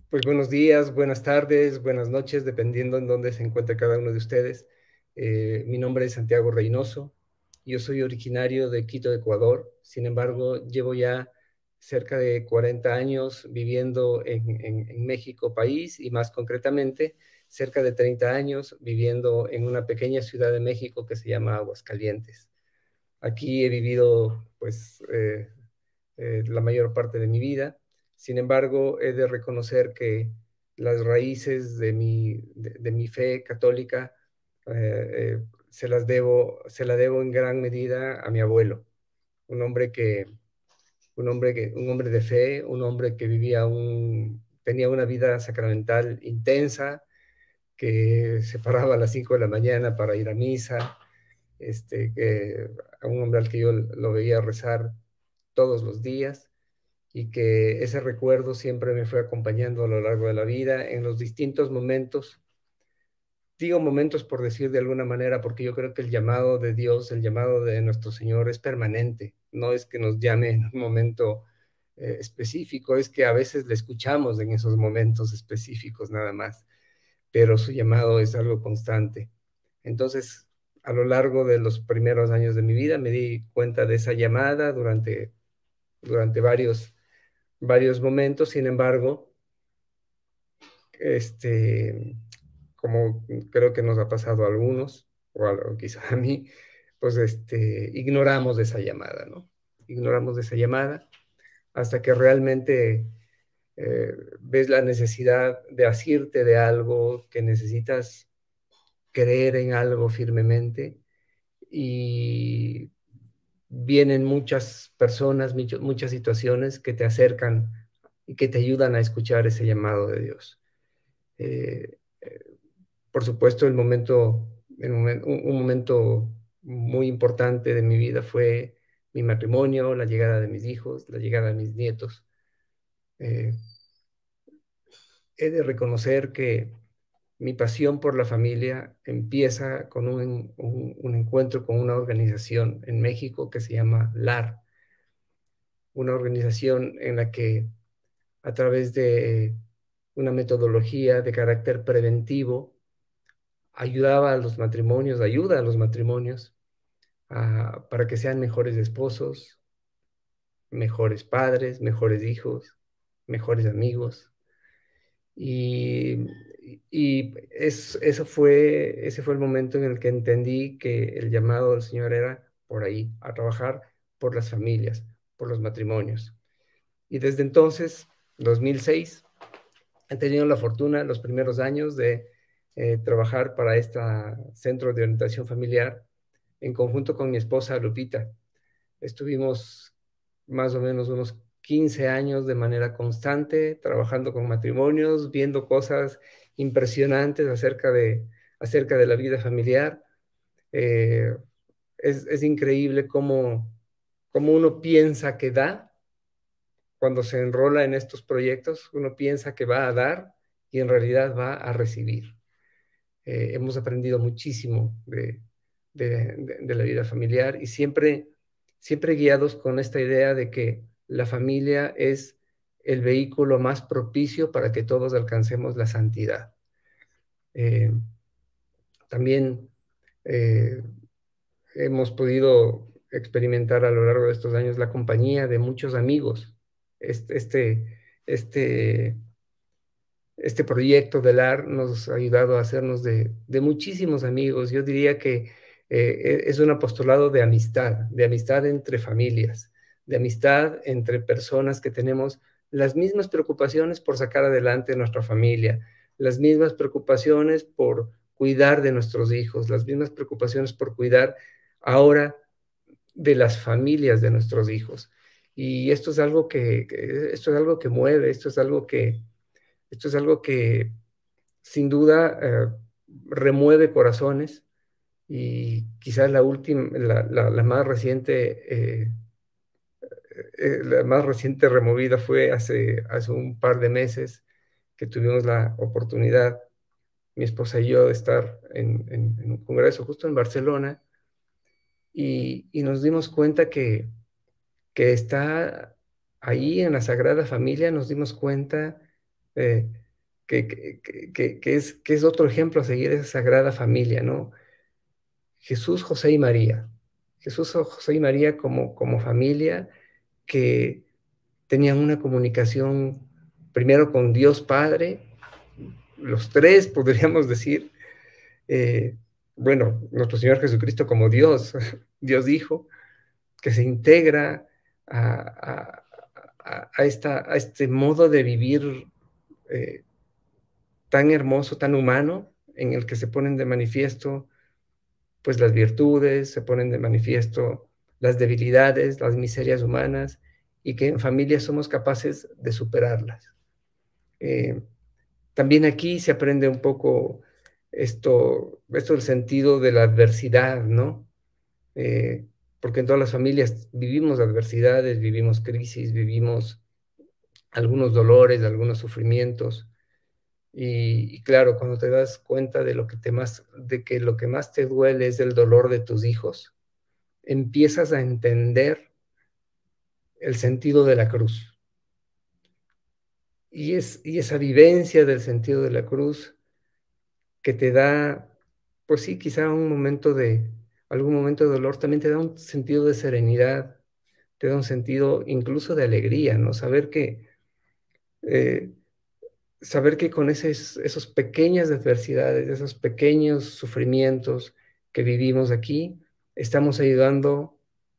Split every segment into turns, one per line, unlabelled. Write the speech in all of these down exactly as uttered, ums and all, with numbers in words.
Pues buenos días, buenas tardes, buenas noches, dependiendo en dónde se encuentre cada uno de ustedes. Eh, mi nombre es Santiago Reynoso. Yo soy originario de Quito, Ecuador. Sin embargo, llevo ya cerca de cuarenta años viviendo en, en- en México, país, y más concretamente, cerca de treinta años viviendo en una pequeña ciudad de México que se llama Aguascalientes. Aquí he vivido, pues, eh, eh, la mayor parte de mi vida. Sin embargo, he de reconocer que las raíces de mi, de, de mi fe católica eh, eh, se las debo, se la debo en gran medida a mi abuelo, un hombre que, un hombre que, un hombre de fe, un hombre que vivía un, tenía una vida sacramental intensa, que se paraba a las cinco de la mañana para ir a misa, este, que, a un hombre al que yo lo veía rezar todos los días y que ese recuerdo siempre me fue acompañando a lo largo de la vida en los distintos momentos. Digo momentos por decir de alguna manera, porque yo creo que el llamado de Dios, el llamado de nuestro Señor es permanente, no es que nos llame en un momento eh, específico, es que a veces le escuchamos en esos momentos específicos nada más, pero su llamado es algo constante. Entonces, a lo largo de los primeros años de mi vida me di cuenta de esa llamada durante, durante varios varios momentos. Sin embargo, este, como creo que nos ha pasado a algunos, o, a, o quizá a mí, pues este, ignoramos esa llamada, ¿no? Ignoramos esa llamada hasta que realmente eh, ves la necesidad de asirte de algo, que necesitas creer en algo firmemente y vienen muchas personas, muchas situaciones que te acercan y que te ayudan a escuchar ese llamado de Dios. Eh, eh, por supuesto, el momento, el momen- un, un momento muy importante de mi vida fue mi matrimonio, la llegada de mis hijos, la llegada de mis nietos. Eh, He de reconocer que mi pasión por la familia empieza con un, un, un encuentro con una organización en México que se llama L A R, una organización en la que a través de una metodología de carácter preventivo ayudaba a los matrimonios, ayuda a los matrimonios a, para que sean mejores esposos, mejores padres, mejores hijos, mejores amigos. Y, y es, eso fue, ese fue el momento en el que entendí que el llamado del Señor era por ahí, a trabajar por las familias, por los matrimonios. Y desde entonces, dos mil seis, he tenido la fortuna los primeros años de eh, trabajar para este centro de orientación familiar en conjunto con mi esposa Lupita. Estuvimos más o menos unos quince años de manera constante, trabajando con matrimonios, viendo cosas impresionantes acerca de, acerca de la vida familiar. Eh, es, es, increíble cómo, cómo uno piensa que da cuando se enrola en estos proyectos, uno piensa que va a dar y en realidad va a recibir. Eh, hemos aprendido muchísimo de, de, de, de la vida familiar y siempre, siempre guiados con esta idea de que la familia es el vehículo más propicio para que todos alcancemos la santidad. Eh, también eh, hemos podido experimentar a lo largo de estos años la compañía de muchos amigos. Este, este, este este proyecto del A R nos ha ayudado a hacernos de, de muchísimos amigos. Yo diría que eh, es un apostolado de amistad, de amistad entre familias, de amistad entre personas que tenemos las mismas preocupaciones por sacar adelante nuestra familia, las mismas preocupaciones por cuidar de nuestros hijos, las mismas preocupaciones por cuidar ahora de las familias de nuestros hijos. Y esto es algo que, que esto es algo que mueve, esto es algo que, esto es algo que sin duda eh, remueve corazones y quizás la última, la, la, la más reciente, eh, eh, la más reciente removida fue hace, hace un par de meses que tuvimos la oportunidad, mi esposa y yo, de estar en, en, en un congreso justo en Barcelona y, y nos dimos cuenta que, que está ahí en la Sagrada Familia, nos dimos cuenta eh, que, que, que, que, es, que es otro ejemplo a seguir esa sagrada familia, ¿no? Jesús, José y María. Jesús, José y María como, como familia que tenían una comunicación primero con Dios Padre, los tres podríamos decir, eh, bueno, nuestro Señor Jesucristo como Dios, Dios Hijo, que se integra a, a, a, esta, a este modo de vivir eh, tan hermoso, tan humano, en el que se ponen de manifiesto pues las virtudes, se ponen de manifiesto las debilidades, las miserias humanas, y que en familia somos capaces de superarlas. Eh, también aquí se aprende un poco esto, esto del sentido de la adversidad, ¿no? Eh, porque en todas las familias vivimos adversidades, vivimos crisis, vivimos algunos dolores, algunos sufrimientos. Y, y, claro, cuando te das cuenta de lo que te más, de que lo que más te duele es el dolor de tus hijos, empiezas a entender el sentido de la cruz. Y, es, y esa vivencia del sentido de la cruz que te da, pues sí, quizá un momento de, algún momento de dolor, también te da un sentido de serenidad, te da un sentido incluso de alegría, ¿no? Saber que, eh, saber que con esos, esos pequeñas adversidades, esos pequeños sufrimientos que vivimos aquí, estamos ayudando,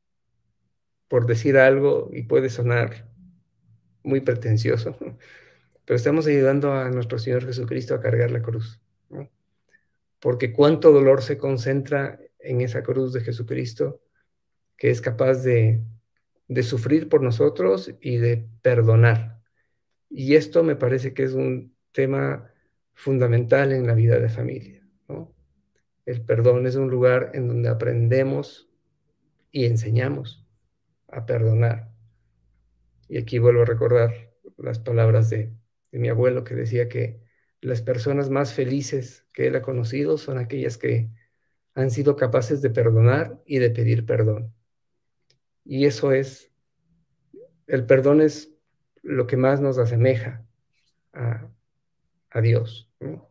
por decir algo, y puede sonar muy pretencioso, pero estamos ayudando a nuestro Señor Jesucristo a cargar la cruz, ¿no? Porque cuánto dolor se concentra en esa cruz de Jesucristo, que es capaz de, de sufrir por nosotros y de perdonar. Y esto me parece que es un tema fundamental en la vida de familia, ¿no? El perdón es un lugar en donde aprendemos y enseñamos a perdonar. Y aquí vuelvo a recordar las palabras de, de mi abuelo, que decía que las personas más felices que él ha conocido son aquellas que han sido capaces de perdonar y de pedir perdón. Y eso es, el perdón es lo que más nos asemeja a, a Dios, ¿no?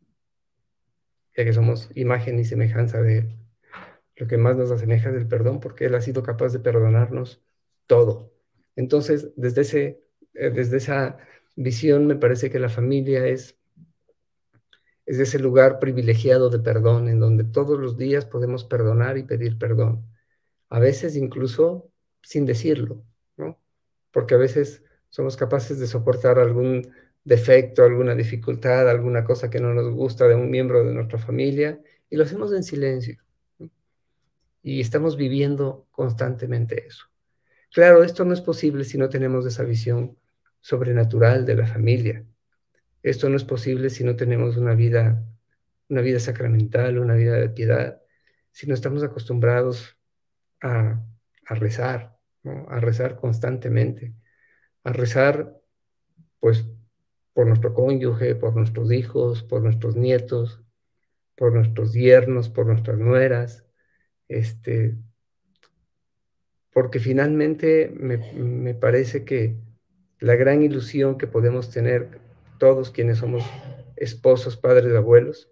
Ya que somos imagen y semejanza de Él. Lo que más nos asemeja es el perdón, porque Él ha sido capaz de perdonarnos todo. Entonces, desde, ese, eh, desde esa visión, me parece que la familia es, es ese lugar privilegiado de perdón, en donde todos los días podemos perdonar y pedir perdón. A veces incluso sin decirlo, ¿no? Porque a veces somos capaces de soportar algún defecto, alguna dificultad, alguna cosa que no nos gusta de un miembro de nuestra familia, y lo hacemos en silencio, ¿no? Y estamos viviendo constantemente eso. Claro, esto no es posible si no tenemos esa visión sobrenatural de la familia. Esto no es posible si no tenemos una vida, una vida sacramental, una vida de piedad, si no estamos acostumbrados a, a rezar, ¿no? A rezar constantemente, a rezar pues por nuestro cónyuge, por nuestros hijos, por nuestros nietos, por nuestros yernos, por nuestras nueras, este, porque finalmente me, me parece que la gran ilusión que podemos tener todos quienes somos esposos, padres, abuelos,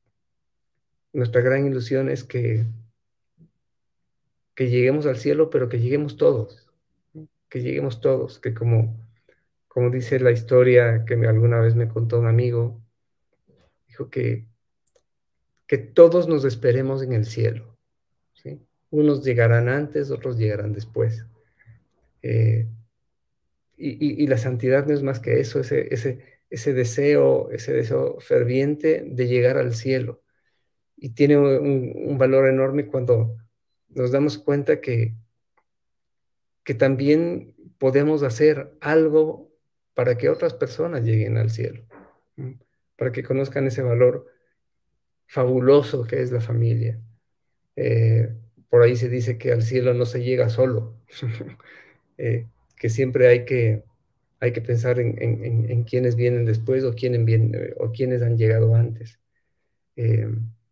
nuestra gran ilusión es que, que lleguemos al cielo, pero que lleguemos todos, ¿no? Que lleguemos todos, que como, como dice la historia que me, alguna vez me contó un amigo, dijo que, que todos nos esperemos en el cielo, ¿sí? Unos llegarán antes, otros llegarán después. Eh, y, y, y, la santidad no es más que eso, ese, ese, ese deseo, ese deseo ferviente de llegar al cielo. Y tiene un, un valor enorme cuando nos damos cuenta que, que también podemos hacer algo para que otras personas lleguen al cielo, ¿no? Para que conozcan ese valor fabuloso que es la familia. Eh, por ahí se dice que al cielo no se llega solo, eh, que siempre hay que, hay que pensar en, en, en quienes vienen después o, quién viene, o quienes han llegado antes. Eh,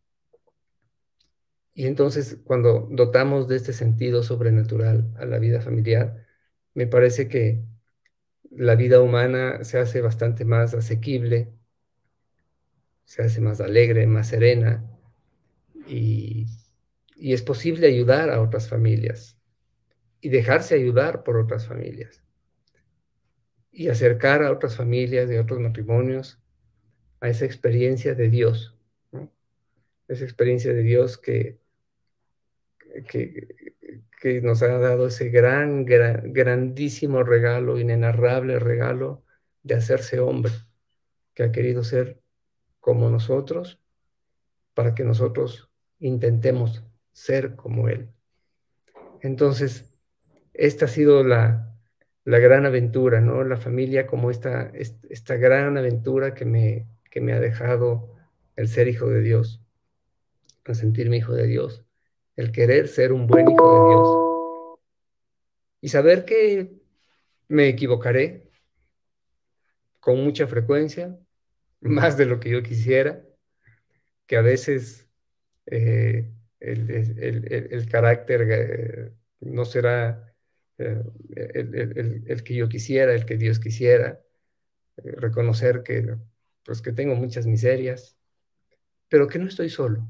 y entonces, cuando dotamos de este sentido sobrenatural a la vida familiar, me parece que la vida humana se hace bastante más asequible, se hace más alegre, más serena, y, y es posible ayudar a otras familias y dejarse ayudar por otras familias y acercar a otras familias de otros matrimonios a esa experiencia de Dios, ¿no? Esa experiencia de Dios que, que, que nos ha dado ese gran, gran, grandísimo regalo, inenarrable regalo de hacerse hombre, que ha querido ser como nosotros, para que nosotros intentemos ser como Él. Entonces, esta ha sido la, la gran aventura, ¿no? La familia como esta, esta gran aventura que me, que me ha dejado el ser hijo de Dios, el sentirme hijo de Dios, el querer ser un buen hijo de Dios y saber que me equivocaré con mucha frecuencia, más de lo que yo quisiera, que a veces eh, el, el, el, el, carácter eh, no será eh, el, el, el, que yo quisiera, el que Dios quisiera, eh, reconocer que, pues, que tengo muchas miserias, pero que no estoy solo,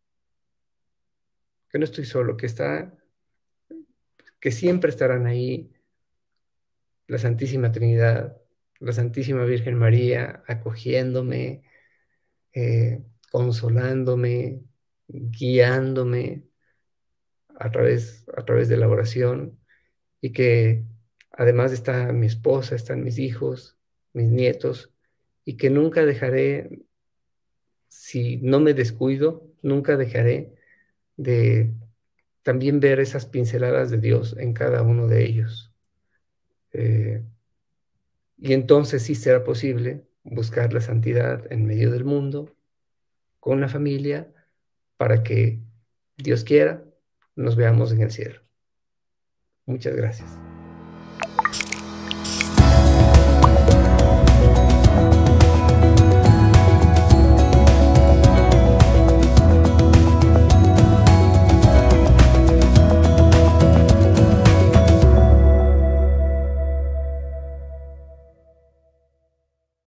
que no estoy solo, que, está, que siempre estarán ahí la Santísima Trinidad, la Santísima Virgen María, acogiéndome, eh, consolándome, guiándome a través, a través de la oración, y que además está mi esposa, están mis hijos, mis nietos, y que nunca dejaré, si no me descuido, nunca dejaré de también ver esas pinceladas de Dios en cada uno de ellos. Eh, y entonces sí será posible buscar la santidad en medio del mundo, con la familia, para que Dios quiera, nos veamos en el cielo. Muchas gracias.